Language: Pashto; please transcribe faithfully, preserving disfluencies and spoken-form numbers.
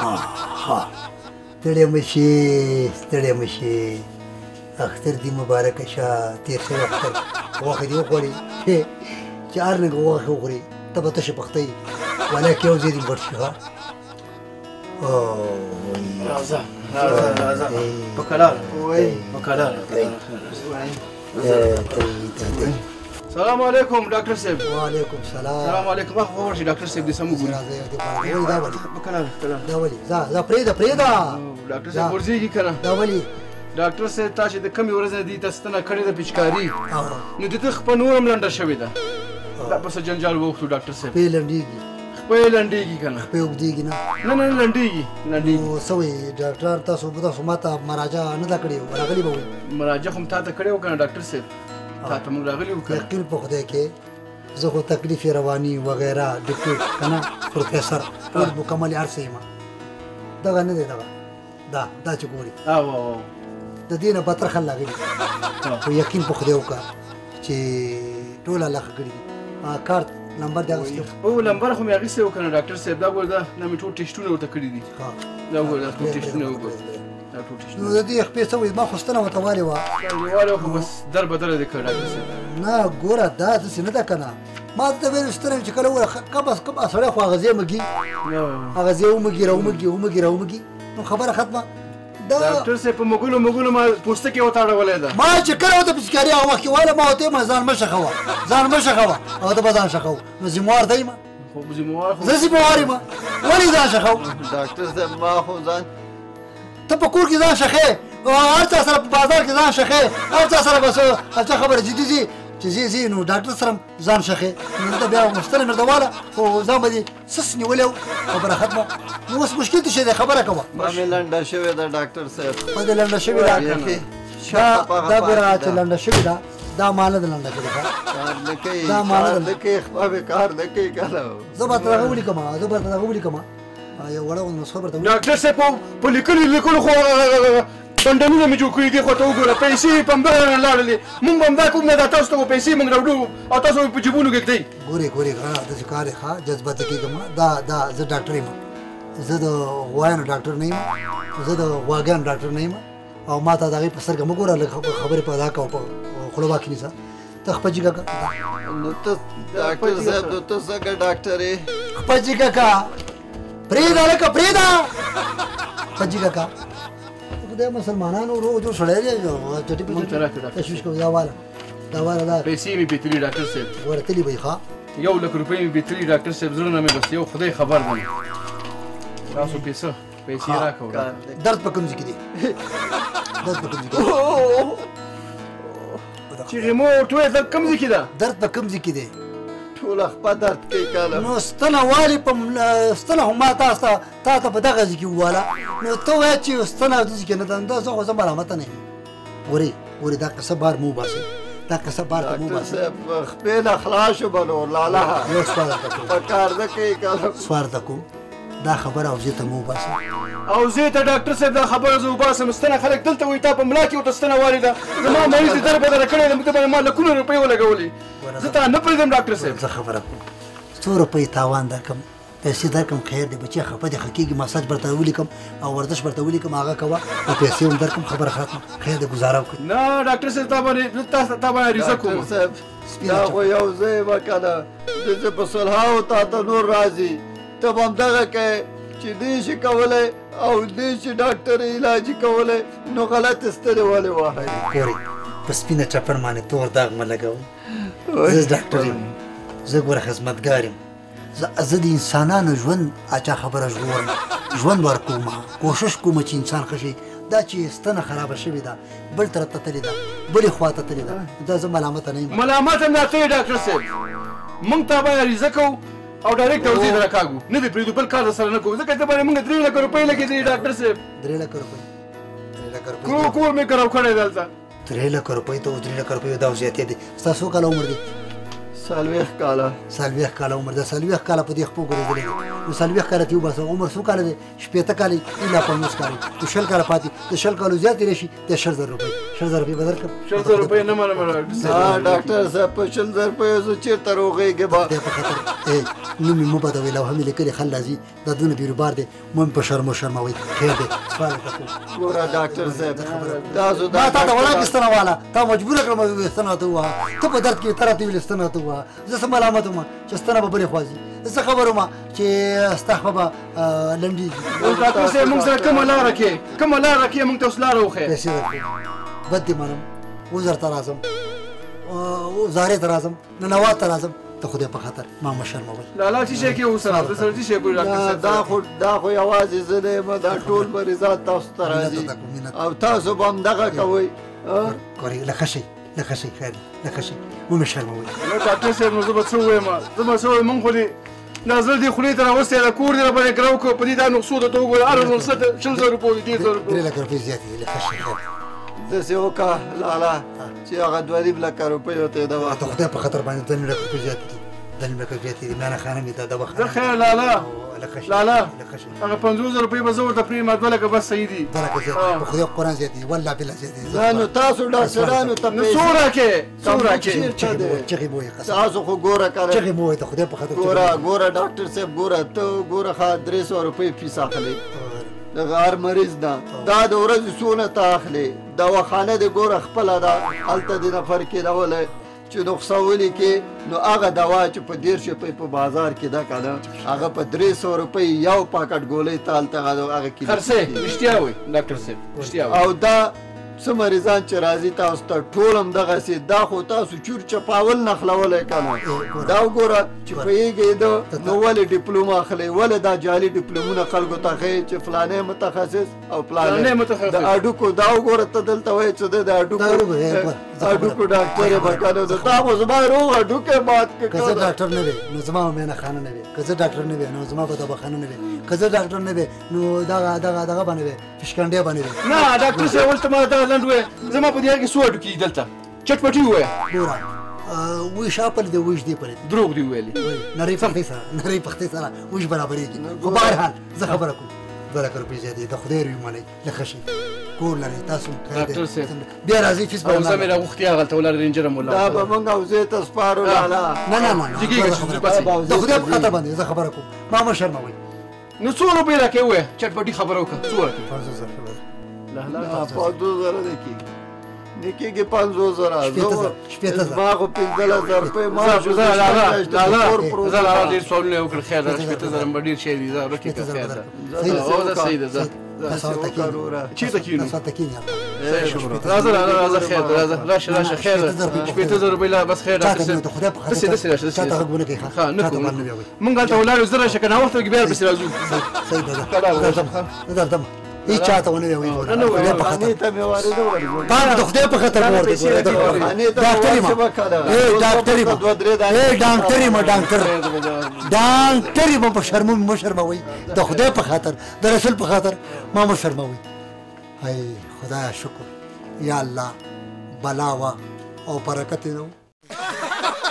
ها ستړی مه شې ستړی مه شې اختر دې مبارکه شه تېر شوی اختر غوښه دې وخوړې چې هر نګه غوښې وخورې ته به تشه پخته یې ولکه یو ځای دې مړ شي ها راځه راځه راځه په قرار په قرار سلام علیکم ډاکټر صاحب وعلیکم سلام سلام علیکم وخت خو ورشي ډاکټر صاحب دې سم وګوري په قرار دا ولې ځه ځه پرېږده پرېږده ډاکټر صاحب ورځېږي که نه دا ولې ډاکټر صاحب تا چې د کمې ورځې نه دي ته ستنه کړې ده پیچکاري نو د ده خپه نور هم لنډه شوې ده دا په څه جنجال ووښتو ډاکټر صاحب خپې لنډېږي خپه یې لنډېږي که نه خپې اوږدېږي نه نه نه لنډېږي لنډېږي نو څه وایي ډاکټر تاسو تاسو ما ته مراجعه نه ده کړې راغلي به وي مراجعه خو م تا ته کړې وه که نه ډاکټر صاحب تا ته موږ راغلي وو که یقین په خدای کې زه خو تکلیف رواني وغیره ډاکټر که نه پروفیسر ټول مکمل هر څه یم دغه نه دی دغه دا دا چې ګوري او او د دې نه بدتر خل راغلي خو یقین په خدای وکړه چې ټول الله ښه کړي دي کارت نمبر دې اخیستی او نمبر خو مې اخیستی و که نه ډاکټر صاحب دا ګوره دا دا مې ټول ټسټونه ورته کړي دي دا ګوره دا ټول ټسټونه وګوره دا ټول ټسټونه نو د دې خپې څه وایي ما خو ستنه ورته والې وه والې خو بس در بدره دې کړ ډاکټر صاحب نه ګوره دا داسې نه ده که نه ما ته ویل ستنه چې کله وویل کبس کب سړی خو هغه ځای مږي هغه ځای ومږي راومږي ومږي راومږي نو خبره ختمه ډاکټر صاحب په مغولو مغولو ما پوستکي ورته اړولې ده ما چې کله ورته پیچکاري هغه وخت کې ویله ما ورته ویل ځان مه شخوه ځان مه شخوه او ته به ځان شخو نو ذموار دی یم زه ذموار یم ولې ځان شخو ډاکټر صاحب ما خو ځان ته په کور کې ځان شخې هر چا سره په بازار کې ځان شخې هر چا سره بس هلته خبره جدي ځي چې ځي ځي نو ډاکټر سره ځان شخې نو ته بیا مستله مې ورته واله خو ځان به دې سس نیولی و خبره ختمه نو اوس مشکل څه شی دی خبره کوه ما مې لنډه شوې ده ډاکټر صاحب ما دې لنډه شوې ده دا ګوره چې لنډه شوې ده دا ما نه ده لنډه کړې کار نه کوي دا ما نه کار نه کوي خپه مې کار نه کوي که نه زه به ته دغه ولیکم زه به ته دغه ولیکم یو وړه غوندې نسخه به ورته ډاکټر صاحب په لیکلو لیکلو خو بنډنونه مې جوړ کړي دي خو ته وګوره پیسې په همدغه نه لاړلې مونږ به همدا کوو نه دا تاسو ته به پیسې مونږ راوړو او تاسو به په جیبونو کې ږدئ ګورې ګورې ګرانه داسې کار یې ښه جذباتي کېږم دا دا زه ډاکټر یم زه د غوایانو ډاکټر نه یم زه د غواګانو ډاکټر نه یم او ما ته د هغې په سترګه مه ګوره لږ خبرې په ادا کوه په خوله واکې نیسه ته خپه جګه که نو ته ډاکټر صاحب نو ته څنګه ډاکټر یې خپه جګه که پرېږده لکه پرېږده خپه جګه که خدای مسلمانانو روغ جوړ سړی دی چټي پټي تشویش کوي دا واله دا واله دا پیسې مې بېتلي ډاکټر صاحب ګوره تلي به یې ښه یو لک روپۍ مې بېتلي ډاکټر صاحب زړه نه مې بس یو خدای خبر دی تاسو پیسه پیسې راکړه درد په کوم ځای کې دی درد په کوم ځای کې چیغې مو ورته وویل درد کوم ځای کې ده درد په کوم ځای کې دی ټوله خپه درد کوي که نه نو ستنه والې په ستنه خو ما تاسو ته تا ته په دغه ځای کې وواله نو ته وایه چې ستنه داسې کې نه ده دا زه خو زه ملامته نه یم ورې ورې دا قصه بار مو وباسئ دا قصه بار ته مو ډاکټر وباسئ صاحب خپې نه خلاص شو به نو لاله یو سوال درته کوم په کار نه کوي که نه سوال درته کوم دا خبره اوزې ته مو وباسئ او زه ته ډاکټر صاحب دا خبره زه وباسم ستنه خلک دلته وایي تا په ملا کې ورته ستنه والې ده زما مریض دې در بدره کړی ده موږ ته باندې ما لکونه روپۍ ولګولې زه تا نه پرېږدم ډاکټر صاحب زه خبره کوم څو روپۍ تاوان درکړم پیسې درکړم خیر دی بچی خفه دې ښه کېږي مساج به ورته ولیکم او ورزش به ورته ولیکم هغه کوه او پیسې هم درکړم خبره ختمه خیر دی ګزاره وکړئ نه ډاکټر صاحب تا باندې تا تا باندې عریضه کوم ډاکټر صاحب دا خو یو ځای به که نه داسې په صلحاو تا ته نور راځي ته به همدغه کوې چې دې شي کولی او دې شي ډاکټر علاج کولی نو غلط ستنې ولې وهئ ګورئ په سپینه چپن باندې تور داغ مه لګوئ زه ډاکټر یم زه ګوره خدمتګار یم زه د انسانانو ژوند اچا خبره ژغورم ژوند ورکوم کوشش کوم چې انسان ښه شي دا چې ستنه خرابه شوې ده بل طرف ته تللې ده بلې خوا ته تللې ده دا زه ملامته نه یم ملامت هم نه ته یې ډاکټر صاحب موږ تا باندې عریضه کوو او ډایرکټ توضیح در راکاږو نه دې پرېږدو بل کار درسره نه کوو ځکه ته باندې موږ درې لکه روپۍ لګېدلې ډاکټر صاحب درې لکه روپۍ درې لکه روپۍ کور کور مې کرو کړی دلته درې لکه روپۍ ته اوس درې لکه روپۍ دا زیاتې دي ستا څو کاله عمر دی څلوېښت کاله څلوېښت کاله عمر د څلوېښت کاله په دې خپو ګرځېدلی دی نو څلوېښت کاله ترې وباسه عمر څو کاله دی شپېته کاله الا پنځوس کاله نو شل کاله پاتې د شل کالو زیات تېری شي د شل زره روپۍ شل زره روپۍ به درکړم شل زره روپۍ نه منم ها ډاکټر صاحب په شل زره روپیو زه چېرته روغېږم خدای په خاطر نوم یې مه بدوئ لوحه مې لیکلې خل راځي دا دونه بیروبار دی مو مې په شرم وشرموئ خیر دی سوال وکړه ګوره ډاکټر صاحب تاسو ما تا ته وړاندې ستنه واله تا مجبوره کړم ستنه راته ووهه ته په درد کې ته راته ویلې ستنه راته ووهه زه څه ملامت وم چې ستنه به بلې خوا ځي زه څه خبر وم چې ستا خوا به لنډېږي ډاکټر صاحب موږ سره کومه لاره کې کومه لاره کې موږ ته اوس لاره وښیه پیسې درکړم بد دې منم وزر ته راځم زارې ته راځم ننوات ته راځم ته خدای په خاطر ما مه شرموئ لالا چې شی کې اوسره د سره چې شی کوي ډاکټر صاحب دا خو دا خو یوازې زه نه یم دا ټول مریضان تاسو ته راځي او تاسو به همدغه کوئ ګورئ لکه شئ لکه شئ خیر لکه شئ مه مې شرموئ ډاکټر صاحب نو زه به څه ووایم زه به څه ووایم موږ خو دې دا زړه دې خولې ته راوستی د کور دې راباندې ګرو کړو په دې دا نقصو درته وګوره هر نقصه ته شل زره روپۍ دي ډېر زره درې روپۍ لکه روپۍ زیاتې دي لکه شئ خیر داسې وکړه لالا چې هغه دوه نیم لکه روپیو ته یې دوا ته خدای په خاطر باندې دوه نیم لکه روپۍ زیاتې دي دوه نیم لکه زیاتې دي میانه خانه مې دا دوا زه خیر لالا لکه شئ لالا لکه شئ هغه پنځوس زره روپۍ به زه ورته پرېږدم دوه لکه بس صحیح دي دوه لکه زیاتې په خدای قرآن زیاتې دي والله بالله زیاتې دي دا نو تاسو ډاکټرانو ته نو څو راکې څو راکې چغې مې وایي قسم تاسو خو ګوره کنه چغې مې وایي د خدای په خاطر ګوره ګوره ډاکټر صاحب ګوره ته ګوره ښه درې سوه روپۍ فیس اخلي دغه هر مریض نه دا د ورځې څونه ته اخلي دواخانه دې ګوره خپله ده هلته دې نفر کېنولی چې نقصه ولیکې نو هغه دوا چې په دېرش روپۍ په بازار کې ده که نه هغه په درې سوه روپۍ یو پاکټ ګولۍ ته هلته هغه کې خرڅې رښتیا وایي ډاکټر صاحب رښتیا وایي او دا څه مریضان چې راځي تاسو ته ټول همدغسې دا خو تاسو چور چپاول نښلولی که نه دا وګوره چې پوهېږئ ده نو ولې ډیپلوم اخلئ ولې دا جعلي ډیپلومونه خلکو ته ښیي چې فلانی متخصص او فلانی د هډوکو دا وګوره ته دلته وایې چې ده د هډوکو هډوکو ډاکټر یې به که نه ده دا خو زما روغ هډوکی مات که زه ډاکټر نه وې نو زما به میانه خانه نه وې که زه ډاکټر نه وې نو زما به دواخانه نه وې که زه ډاکټر نه وې نو دغه دغه دغه به نه وې فشکنډۍ به نه وې نه ډاکټر صاحب ولته ما دغه لنډ ووایه زما په دې کې څو هډوکي دي دلته چټ پټي ووایه ګوره ویش اپل دی ویش دی پرې دروغ دي ویلي نری پختې سره نری پختې سره ویش برابرېږي خو بهرحال زه خبره کوم دوه لکه روپۍ زیاتې د خدای روی منئ لکه شئ کور لرئ تاسو ډاکټر صاحب بیا راځئ فیس به او زه مې راغوښتي هغلته ولاړ رینجر هم دا به موږ اوزې ته سپارو لالا نه نه نه د خدای په خاطر باندې زه خبره کوم ما مه شرموئ نو څو روپۍ راکې ووایه چټ پټي خبره وکړه څو راکې پنځوس زره پنځوس زره نه کېږي نه کېږي پنځوس زره شپېته زره ما خو پنځلس زره روپۍ معاش زه لالا لالا ډېر سوالونه یې وکړل خیر ده شپېته زره به ډېر شی دي زه ورکې که خیر ده او دا صحیح ده زه چېرته کښېنو راځه راځه خیر ده راځه راشه راشه خیر ده شپېته زره روپۍ لا بس خیر ډاکټر صاحب داسې داسې راشه داسې ښه نه کوو مونږ هلته ولاړ یو زه راشه که ناوخته وکړي بیا ورپسې راځو زه درځم هیڅ چاته ونه ویل خانې ته مې وارده ورځو پام د خدای په خاطر ورته ډاکټر یم اے ډاکټر یم اے ډاکټر یم ډاکټر ډاکټر یم په شرمو مو شرموئ د خدای په خاطر د رسول په خاطر ما مو شرموئ هی خدایا شکر یا الله بلا وا او برکت نو